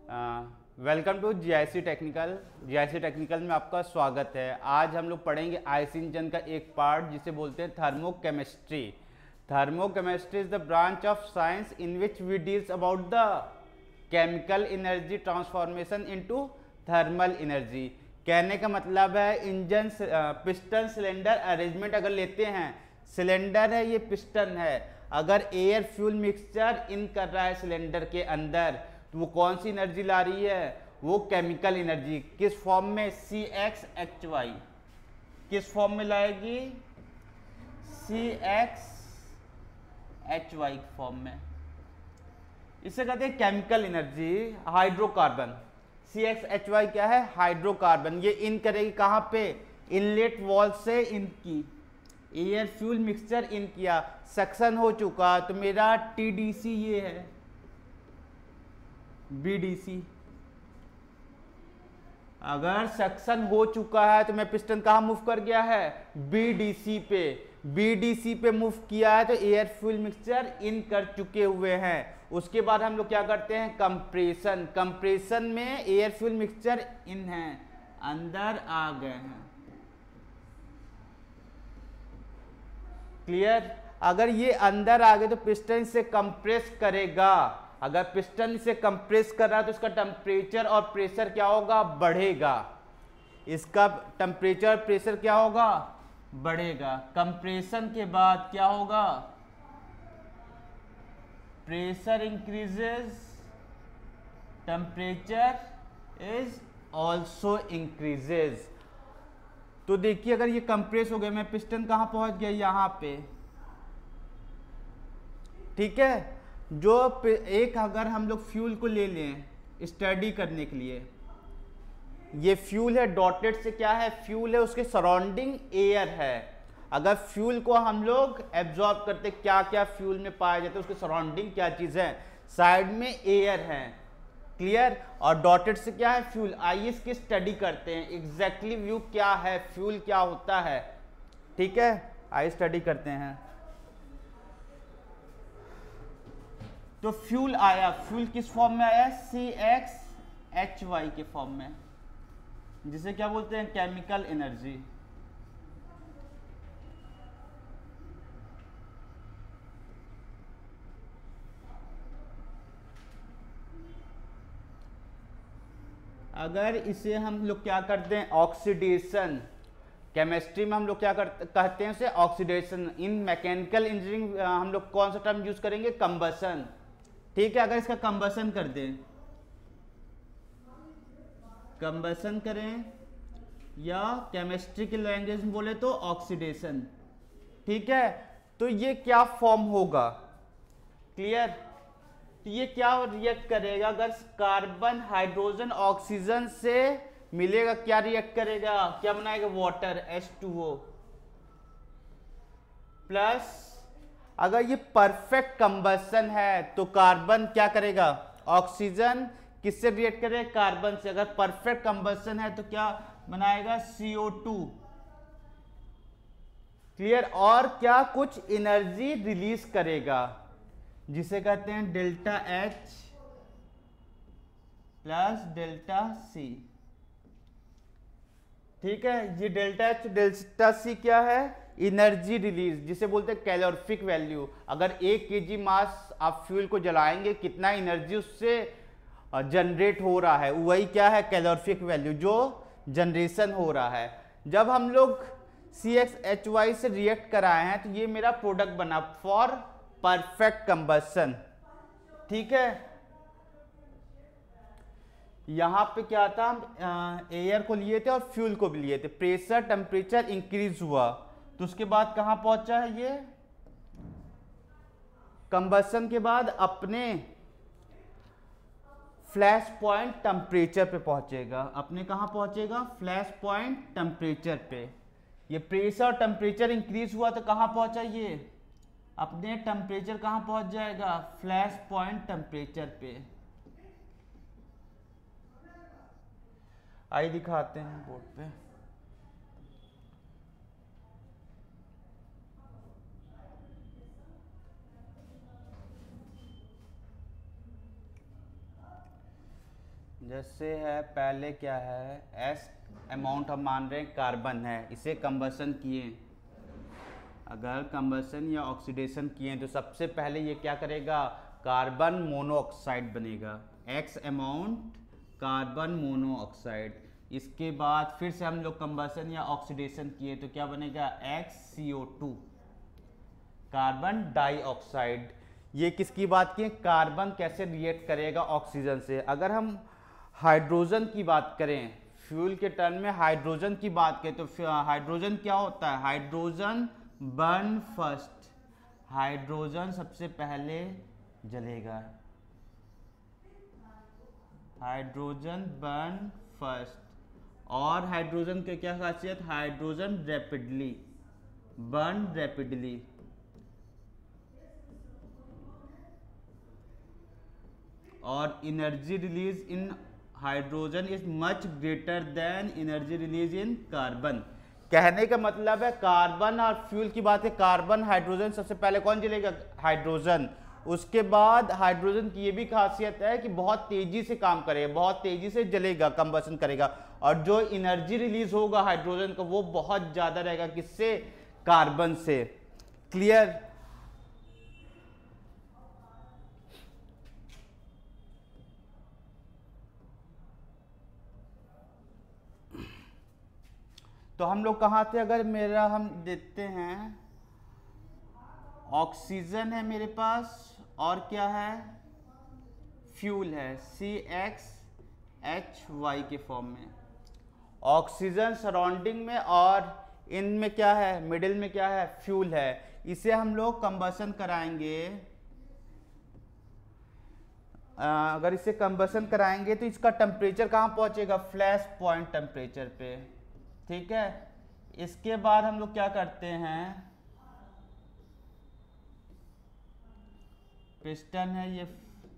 Welcome to GIC technical. GIC technical में आपका स्वागत है। आज हम लोग पढ़ेंगे आईसी इंजन का एक पार्ट जिसे बोलते हैं thermochemistry. Thermochemistry is the branch of science in which we deals about the chemical energy transformation into thermal energy. कहने का मतलब है इंजन पिस्टन सिलेंडर अरेंजमेंट अगर लेते हैं, सिलेंडर है ये पिस्टन है, अगर एयर फ्यूल मिक्सचर इन कर रहा है सिलेंडर के अंदर तो वो कौन सी एनर्जी ला रही है? वो केमिकल एनर्जी। किस फॉर्म में? CxHy। किस फॉर्म में लाएगी? CxHy फॉर्म में। इसे कहते हैं केमिकल एनर्जी। हाइड्रोकार्बन, CxHy क्या है? हाइड्रोकार्बन। ये इन करेगी कहां पे? इनलेट वॉल से इन की, एयर फ्यूल मिक्सचर इन किया, सक्शन हो चुका तो मेरा TDC ये है, BDC। अगर सक्शन हो चुका है तो मैं पिस्टन कहां मूव कर गया है? BDC पे। BDC पे मूव किया है तो एयर फ्यूल मिक्सचर इन कर चुके हुए हैं। उसके बाद हम लोग क्या करते हैं? कंप्रेशन। कंप्रेशन में एयर फ्यूल मिक्सचर इन है, अंदर आ गए हैं। क्लियर? अगर ये अंदर आ गए तो पिस्टन से कंप्रेस करेगा। अगर पिस्टन से कंप्रेस कर रहा है तो इसका टेम्परेचर और प्रेशर क्या होगा? बढ़ेगा। इसका टेम्परेचर और प्रेशर क्या होगा? बढ़ेगा। कंप्रेशन के बाद क्या होगा? Pressure increases, temperature is also increases. तो देखिए अगर ये कंप्रेस हो गया, मैं पिस्टन कहां पहुंच गया? यहां पे। ठीक है। जो एक अगर हम लोग फ्यूल को ले लें स्टडी करने के लिए, ये फ्यूल है, डॉटेड से क्या है? फ्यूल है, उसके सराउंडिंग एयर है। अगर फ्यूल को हम लोग एब्जॉर्ब करते, क्या क्या फ्यूल में पाया जाता है, उसके सराउंडिंग क्या चीज है? साइड में एयर है। क्लियर? और डॉटेड से क्या है? फ्यूल। आइए इसकी स्टडी करते हैं, एग्जैक्टली व्यू क्या है, फ्यूल क्या होता है। ठीक है, आइए स्टडी करते हैं। तो फ्यूल आया, फ्यूल किस फॉर्म में आया? CxHy के फॉर्म में, जिसे क्या बोलते हैं? Chemical energy. अगर इसे हम लोग क्या करते हैं? ऑक्सीडेशन। केमिस्ट्री में हम लोग क्या कहते हैं उसे? ऑक्सीडेशन। इन मैकेनिकल इंजीनियरिंग हम लोग कौन सा टर्म यूज करेंगे? कंबसन। ठीक है, अगर इसका कंबसन कर दें, कंबसन करें, या केमिस्ट्री की लैंग्वेज में बोले तो ऑक्सीडेशन। ठीक है, तो ये क्या फॉर्म होगा? क्लियर? तो ये क्या रिएक्ट करेगा? अगर कार्बन हाइड्रोजन ऑक्सीजन से मिलेगा, क्या रिएक्ट करेगा? क्या बनाएगा? Water, H2O plus. अगर ये परफेक्ट कंबसन है तो कार्बन क्या करेगा? ऑक्सीजन किससे रिएक्ट करेगा? कार्बन से। अगर परफेक्ट कंबसन है तो क्या बनाएगा? CO2। क्लियर? और क्या? कुछ एनर्जी रिलीज करेगा जिसे कहते हैं delta H plus delta C। ठीक है, ये डेल्टा H डेल्टा C क्या है? एनर्जी रिलीज, जिसे बोलते हैं कैलोरीफिक वैल्यू। अगर 1 kg मास आप फ्यूल को जलाएंगे, कितना एनर्जी उससे जनरेट हो रहा है, वही क्या है? कैलोरीफिक वैल्यू, जो जनरेशन हो रहा है। जब हम लोग CxHy से रिएक्ट कराए हैं तो ये मेरा प्रोडक्ट बना फॉर परफेक्ट कंबसन। ठीक है, यहां पे क्या था? हम एयर को लिए थे और फ्यूल को भी लिए थे। प्रेशर टेम्परेचर इंक्रीज हुआ तो उसके बाद कहां पहुंचा है? ये कंबसन के बाद अपने फ्लैश पॉइंट टेम्परेचर पे पहुंचेगा। अपने कहां पहुंचेगा? फ्लैश पॉइंट टेम्परेचर पे। ये प्रेशर और टेम्परेचर इंक्रीज हुआ तो कहां पहुंचा? ये अपने टेम्परेचर कहां पहुंच जाएगा? फ्लैश पॉइंट टेम्परेचर पे। आइए दिखाते हैं बोर्ड पे। जैसे है पहले क्या है, एस अमाउंट हम मान रहे हैं कार्बन है, इसे कंबसन किए, अगर कंबसन या ऑक्सीडेशन किए तो सबसे पहले ये क्या करेगा, कार्बन मोनोऑक्साइड बनेगा, एक्स अमाउंट कार्बन मोनोऑक्साइड। इसके बाद फिर से हम लोग कंबसन या ऑक्सीडेशन किए तो क्या बनेगा, XCO2 कार्बन डाइऑक्साइड। ये किसकी बात की, कार्बन कैसे रिएक्ट करेगा ऑक्सीजन से। अगर हम हाइड्रोजन की बात करें, फ्यूल के टर्म में हाइड्रोजन की बात करें तो हाइड्रोजन क्या होता है, हाइड्रोजन बर्न फर्स्ट, हाइड्रोजन सबसे पहले जलेगा, हाइड्रोजन बर्न फर्स्ट। और हाइड्रोजन की क्या खासियत, हाइड्रोजन रैपिडली बर्न रैपिडली, और energy release in hydrogen is much greater than energy release in carbon. कहने का मतलब है कार्बन और फ्यूल की बात है, कार्बन हाइड्रोजन सबसे पहले कौन जलेगा, हाइड्रोजन। उसके बाद हाइड्रोजन की ये भी खासियत है कि बहुत तेजी से काम करेगा, बहुत तेजी से जलेगा, कंबसन करेगा, और जो एनर्जी रिलीज होगा हाइड्रोजन का वो बहुत ज्यादा रहेगा, किससे, कार्बन से। क्लियर। तो हम लोग कहाँ थे, अगर मेरा हम देखते हैं ऑक्सीजन है मेरे पास, और क्या है, फ्यूल है CXHY के फॉर्म में, ऑक्सीजन सराउंडिंग में, और इनमें क्या है, मिडिल में क्या है, फ्यूल है। इसे हम लोग कंबसन कराएंगे, अगर इसे कंबसन कराएंगे तो इसका टेम्परेचर कहाँ पहुंचेगा, फ्लैश पॉइंट टेम्परेचर पे, ठीक है। इसके बाद हम लोग क्या करते हैं, पिस्टन है ये,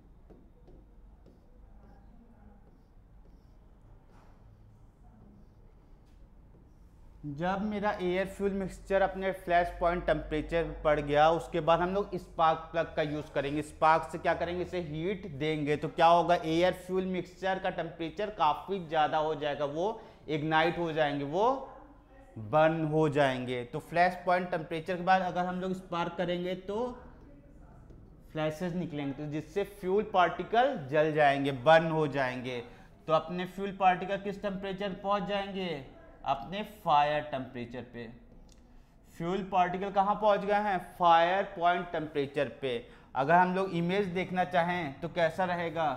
जब मेरा एयर फ्यूल मिक्सचर अपने फ्लैश पॉइंट टेम्परेचर पड़ गया, उसके बाद हम लोग स्पार्क प्लग का यूज करेंगे, स्पार्क से क्या करेंगे, इसे हीट देंगे, तो क्या होगा, एयर फ्यूल मिक्सचर का टेम्परेचर काफी ज्यादा हो जाएगा, वो इग्नाइट हो जाएंगे, वो बर्न हो जाएंगे। तो फ्लैश पॉइंट टेम्परेचर के बाद अगर हम लोग स्पार्क करेंगे तो फ्लैशेस निकलेंगे, तो जिससे फ्यूल पार्टिकल जल जाएंगे, बर्न हो जाएंगे। तो अपने फ्यूल पार्टिकल किस टेम्परेचर पहुंच जाएंगे, अपने फायर टेम्परेचर पे। फ्यूल पार्टिकल कहाँ पहुंच गए हैं, फायर पॉइंट टेम्परेचर पे। अगर हम लोग इमेज देखना चाहें तो कैसा रहेगा,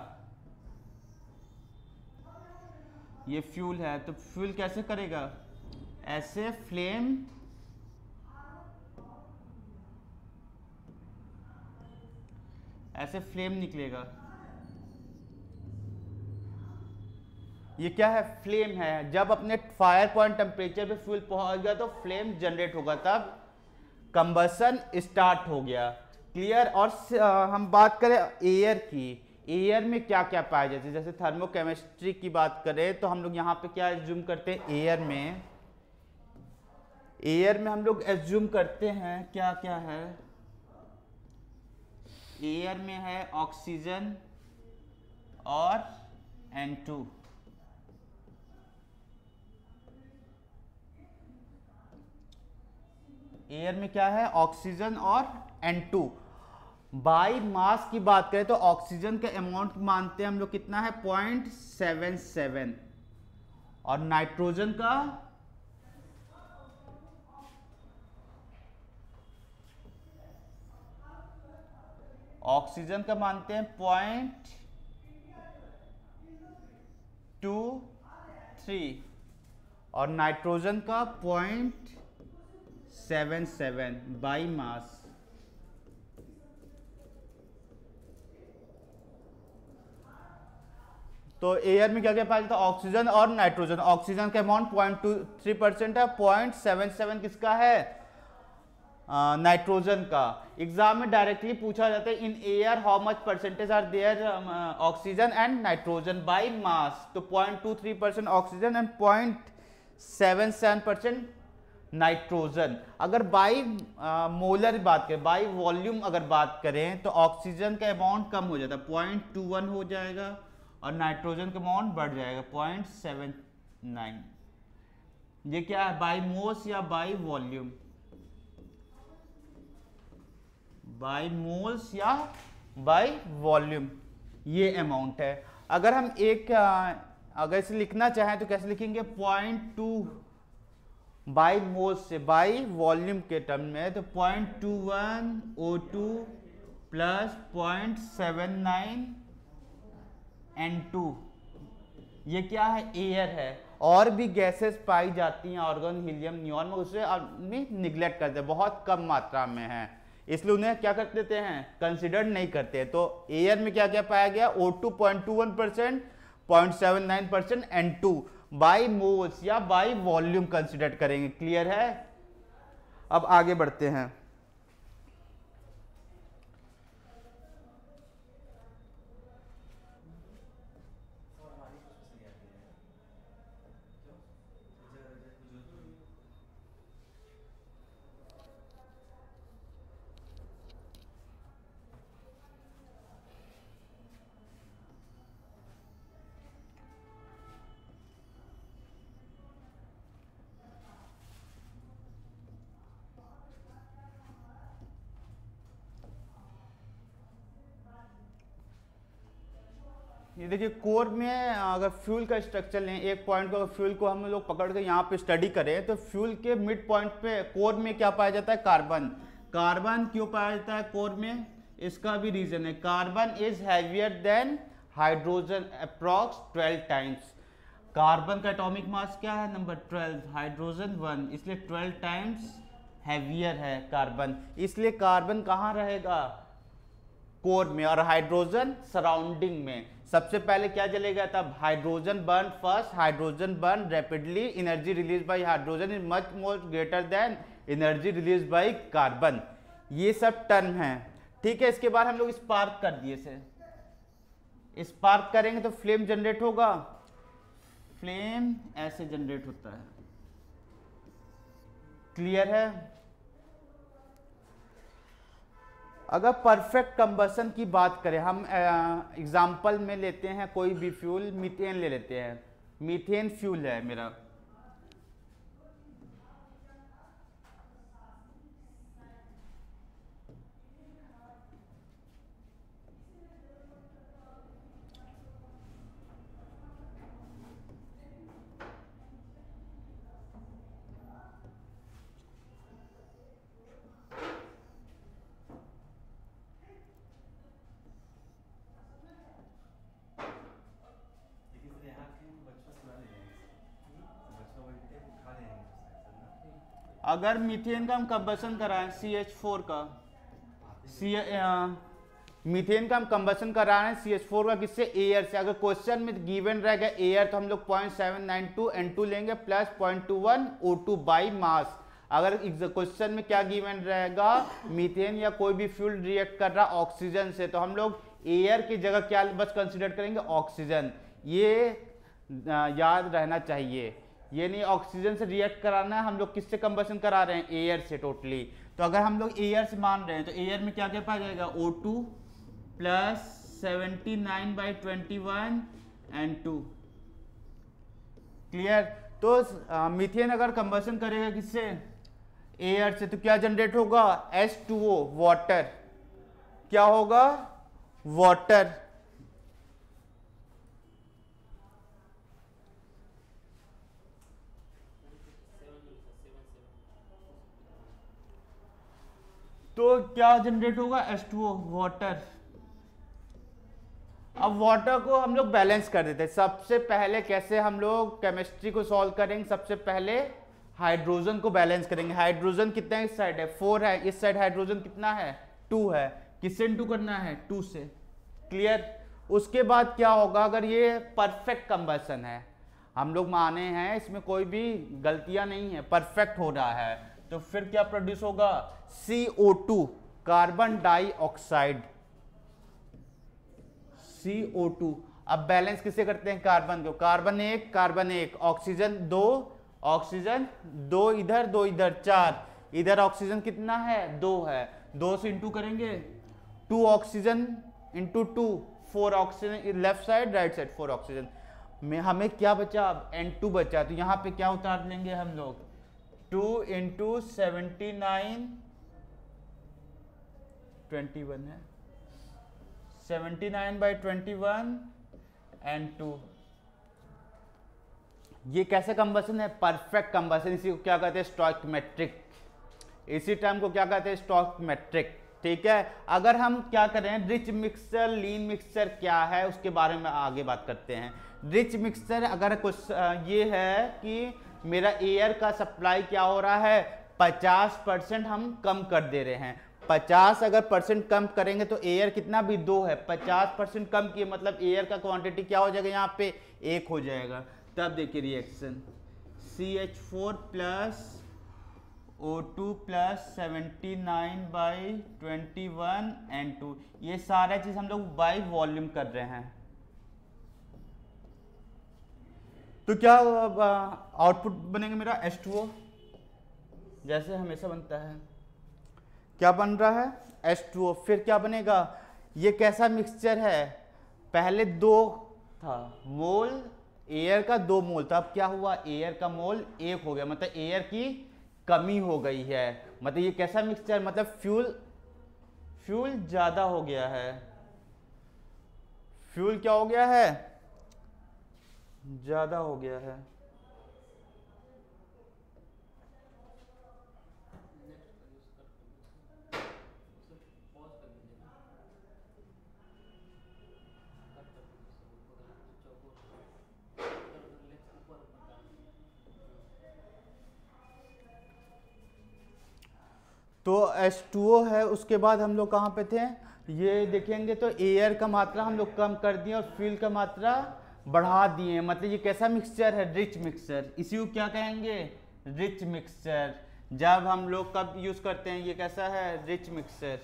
ये फ्यूल है, तो फ्यूल कैसे करेगा, ऐसे फ्लेम, ऐसे फ्लेम निकलेगा, ये क्या है, फ्लेम है। जब अपने फायर पॉइंट टेम्परेचर पे फ्यूल पहुंच गया तो फ्लेम जनरेट होगा, तब कंबसन स्टार्ट हो गया। क्लियर। और हम बात करें एयर की, एयर में क्या क्या पाया जाता है, जैसे थर्मोकेमिस्ट्री की बात करें तो हम लोग यहाँ पे क्या एज्यूम करते हैं, एयर में हम लोग एज्यूम करते हैं क्या क्या है, एयर में है ऑक्सीजन और N2, एयर में क्या है, ऑक्सीजन और N2। बाई मास की बात करें तो ऑक्सीजन का अमाउंट मानते हैं हम लोग कितना है, 0.77, और नाइट्रोजन का ऑक्सीजन का मानते हैं 0.23 और नाइट्रोजन का 0.77 बाई मास। तो एयर में क्या क्या पाया जाता है, ऑक्सीजन और नाइट्रोजन। ऑक्सीजन का अमाउंट 0.23% है, 0.77 किसका है, नाइट्रोजन का। एग्जाम में डायरेक्टली पूछा जाता है in air how much percentage are there oxygen and nitrogen by mass, तो 0.23% ऑक्सीजन एंड 0.77% नाइट्रोजन। अगर बाई मोलर बात करें, बाई वॉल्यूम अगर बात करें तो ऑक्सीजन का अमाउंट कम हो जाता है, 0.21 हो जाएगा, और नाइट्रोजन का अमाउंट बढ़ जाएगा 0.79। ये क्या है, बाई मोल्स या बाई वॉल्यूम, बाई मोल्स या बाई वॉल्यूम, ये अमाउंट है। अगर हम अगर इसे लिखना चाहें तो कैसे लिखेंगे, 0.2 बाई मोल्स से बाई वॉल्यूम के टर्म में, तो 0.21 O2 प्लस 0.79 N2, ये क्या है, एयर है। और भी गैसेस पाई जाती हैं ऑर्गन, हीलियम, नियॉन में, उसे आदमी निगलेक्ट करते हैं, बहुत कम मात्रा में है, इसलिए उन्हें क्या कर देते हैं, कंसिडर नहीं करते। तो एयर में क्या क्या पाया गया, O2 0.21%, 0.79% N2 बाई मोल्स या बाई वॉल्यूम कंसिडर करेंगे। क्लियर है? अब आगे बढ़ते हैं। ये देखिए, कोर में अगर फ्यूल का स्ट्रक्चर लें, एक पॉइंट को, अगर फ्यूल को हम लोग पकड़ के यहाँ पे स्टडी करें, तो फ्यूल के मिड पॉइंट पे कोर में क्या पाया जाता है, कार्बन। कार्बन क्यों पाया जाता है कोर में, इसका भी रीजन है, carbon is heavier than hydrogen approx 12 times. Carbon का एटॉमिक मास क्या है, नंबर 12, हाइड्रोजन 1, इसलिए 12 टाइम्स हैवियर है कार्बन, इसलिए कार्बन कहाँ रहेगा, कोर में, और हाइड्रोजन सराउंडिंग में। सबसे पहले क्या जलेगा, तब hydrogen burn first, hydrogen burn rapidly, energy release by hydrogen is much more greater than energy release by carbon. ये सब टर्म हैं, ठीक है। इसके बाद हम लोग स्पार्क कर दिए से, स्पार्क करेंगे तो फ्लेम जनरेट होगा, फ्लेम ऐसे जनरेट होता है। क्लियर है? अगर परफेक्ट कंबसन की बात करें, हम एग्जाम्पल में लेते हैं कोई भी फ्यूल, मीथेन ले लेते हैं, मीथेन फ्यूल है मेरा, अगर मीथेन का हम कंबसन कराएं, CH4 का, मीथेन का हम कंबसन करा रहे हैं CH4 का, किससे, एयर से। अगर क्वेश्चन में गिवन रहेगा एयर, तो हम लोग 0.792 N2 लेंगे प्लस 0.21 O2 बाई मास। अगर क्वेश्चन में क्या गिवन रहेगा, मीथेन या कोई भी फ्यूल रिएक्ट कर रहा ऑक्सीजन से, तो हम लोग एयर की जगह क्या बस कंसिडर करेंगे, ऑक्सीजन। ये याद रहना चाहिए, ये नहीं ऑक्सीजन से रिएक्ट कराना है, हम लोग किससे कंबसन करा रहे हैं, एयर से टोटली। तो अगर हम लोग एयर से मान रहे हैं, तो एयर में क्या क्या पाया जाएगा, O2 प्लस 79/21 N2। क्लियर? तो मीथेन अगर कंबसन करेगा किससे, एयर से, तो क्या जनरेट होगा, H2O, वाटर। क्या होगा, वाटर। तो क्या जनरेट होगा, H2O, वाटर। अब वाटर को हम लोग बैलेंस कर देते हैं। सबसे पहले कैसे हम लोग केमिस्ट्री को सॉल्व करेंगे, सबसे पहले हाइड्रोजन को बैलेंस करेंगे। हाइड्रोजन कितना इस साइड है, 4 है, इस साइड हाइड्रोजन कितना है, 2 है, किससे इनटू करना है, 2 से। क्लियर? उसके बाद क्या होगा, अगर ये परफेक्ट कंबसन है, हम लोग माने हैं इसमें कोई भी गलतियां नहीं है, परफेक्ट हो रहा है, तो फिर क्या प्रोड्यूस होगा, CO2, कार्बन डाइऑक्साइड, CO2। अब बैलेंस किसे करते हैं, कार्बन को, कार्बन 1 कार्बन 1, ऑक्सीजन 2 ऑक्सीजन 2, इधर 2 इधर 4, इधर ऑक्सीजन कितना है, 2 है, 2 से इंटू करेंगे, 2 oxygen into 2 4 oxygen, left side right side 4 oxygen में हमें क्या बचा, N2 बचा। तो यहाँ पे क्या उतार लेंगे हम लोग, 2 × 79, 21 है, 79/21 N2। ये कैसे कंबसन है, परफेक्ट कंबसन। इसी को क्या कहते हैं, स्टोइकोमेट्रिक। इसी टर्म को क्या कहते हैं, स्टोइकोमेट्रिक। ठीक है, अगर हम क्या करें, रिच मिक्सचर लीन मिक्सचर क्या है उसके बारे में आगे बात करते हैं। रिच मिक्सचर अगर कुछ ये है कि मेरा एयर का सप्लाई क्या हो रहा है, 50% हम कम कर दे रहे हैं। 50 अगर परसेंट कम करेंगे तो एयर कितना भी 2 है, 50% कम किए मतलब एयर का क्वांटिटी क्या हो जाएगा, यहाँ पे 1 हो जाएगा। तब देखिए reaction CH4 plus O2 plus 79/21 N2। ये सारा चीज हम लोग बाई वॉल्यूम कर रहे हैं। तो क्या आउटपुट बनेगा मेरा H2O, जैसे हमेशा बनता है। क्या बन रहा है, H2O। फिर क्या बनेगा, ये कैसा मिक्सचर है, पहले 2 था मोल, एयर का 2 मोल था, अब क्या हुआ, एयर का मोल 1 हो गया, मतलब एयर की कमी हो गई है। मतलब ये कैसा मिक्सचर, मतलब फ्यूल ज्यादा हो गया है। फ्यूल क्या हो गया है, ज्यादा हो गया है। तो H2O है, उसके बाद हम लोग कहाँ पे थे, ये देखेंगे तो एयर का मात्रा हम लोग कम कर दिए और फ्यूल का मात्रा बढ़ा दिए। मतलब ये कैसा मिक्सचर है, रिच मिक्सचर। इसी को क्या कहेंगे, रिच मिक्सचर। जब हम लोग कब यूज करते हैं, ये कैसा है, रिच मिक्सचर।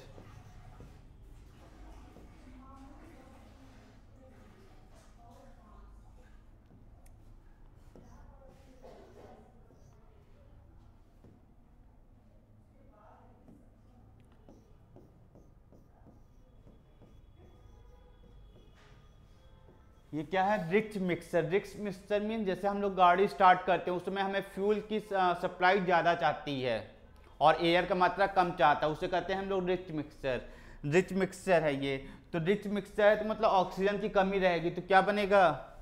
ये क्या है, rich mixture. Rich mixture mean जैसे हम लोग गाड़ी स्टार्ट करते हैं उसमें हमें फ्यूल की सप्लाई ज़्यादा चाहती है और एयर का मात्रा कम चाहता है, उसे कहते हैं हम लोग रिच मिक्सचर। रिच मिक्सचर है ये। तो रिच मिक्सचर है तो मतलब ऑक्सीजन की कमी रहेगी, तो क्या बनेगा,